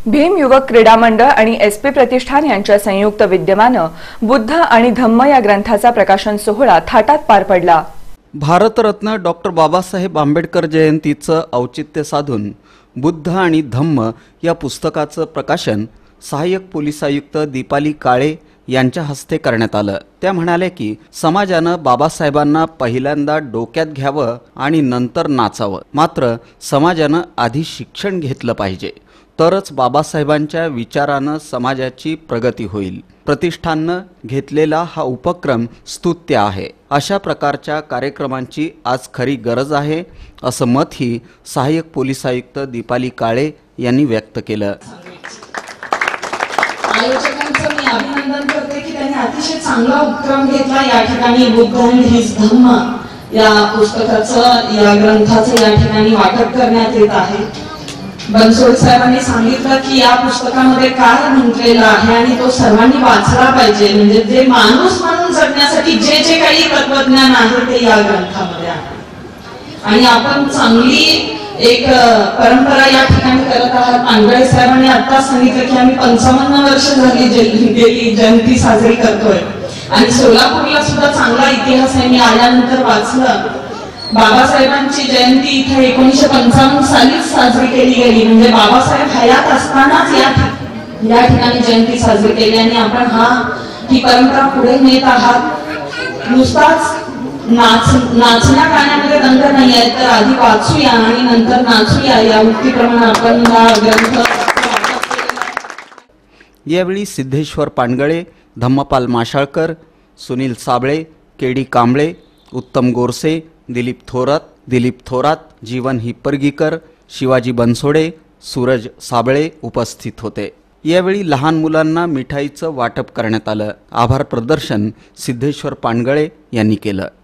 भीम युवक क्रीडा मंडळ आणि एसपी प्रतिष्ठान यांच्या संयुक्त विद्यमाने बुद्ध आणि धम्म या ग्रंथाचा प्रकाशन सोहळा थाटात पार पडला। भारतरत्न डॉक्टर बाबासाहेब आंबेडकर जयंतीचं औचित्य साधून बुद्ध आणि धम्म या पुस्तकाचं प्रकाशन सहाय्यक पोलीस आयुक्त दीपाली काळे यांच्या हस्ते करण्यात आलं। त्या म्हणाल्या की समाजानं बाबासाहेबांना पहिल्यांदा डोक्यात घ्यावं आणि नंतर नाचावं, मात्र समाजानं आधी शिक्षण घेतलं पाहिजे, तरच बाबासाहेबांच्या विचारानं समाजाची प्रगती होईल। प्रतिष्ठाननं घेतलेला हा उपक्रम स्तुत्य आहे। अशा प्रकारच्या कार्यक्रमांची आज खरी गरज आहे, असं मतही सहाय्यक पोलीस आयुक्त दीपाली काळे यांनी व्यक्त केलं। आयोजकांचं मी अभिनंदन करते की त्यांनी अतिशय चांगला उपक्रम घेतला। या ठिकाणी बुद्ध आणि हिज धम्म या पुस्तकाचं या ग्रंथाचं या ठिकाणी वाटप करण्यात येत आहे। बनसोडे साहेबांनी सांगितलं की या पुस्तकामध्ये काय म्हटलेलं आहे आणि तो सर्वांनी वाचला पाहिजे। म्हणजे जे माणूस म्हणून जगण्यासाठी जे जे काही तत्वज्ञान आहे ते या ग्रंथामध्ये आहे आणि आपण चांगली एक परंपरा या ठिकाणी करत आहात। पांडळे साहेबांनी आता सांगितलं की आम्ही 55 वर्ष झाली गेली जयंती साजरी करतोय आणि सोलापूरला सुद्धा चांगला इतिहास आहे। मी आल्यानंतर वाचलं, बाबासाहेबांची जयंती इथे 1955 सालीच साजरी केली गेली। म्हणजे बाबासाहेब हयात असतानाच या ठिकाणी जयंती साजरी केली आणि आपण ही परंपरा पुढे नेत आहात। नुसताच नाचण्या गाण्यामध्ये दंग नाही आहे, तर आधी वाचूया आणि नंतर नाचूया या उक्तीप्रमाणे आपण हा ग्रंथ। यावेळी सिद्धेश्वर पानगळे, धम्मपाल माशाळकर, सुनील साबळे, केडी कांबळे, उत्तम गोरसे, दिलीप थोरात, जीवन हिप्परगीकर, शिवाजी बनसोडे, सूरज साबळे उपस्थित होते। यावेळी लहान मुलांना मिठाईचं वाटप करण्यात आलं। आभार प्रदर्शन सिद्धेश्वर पानगळे यांनी केलं।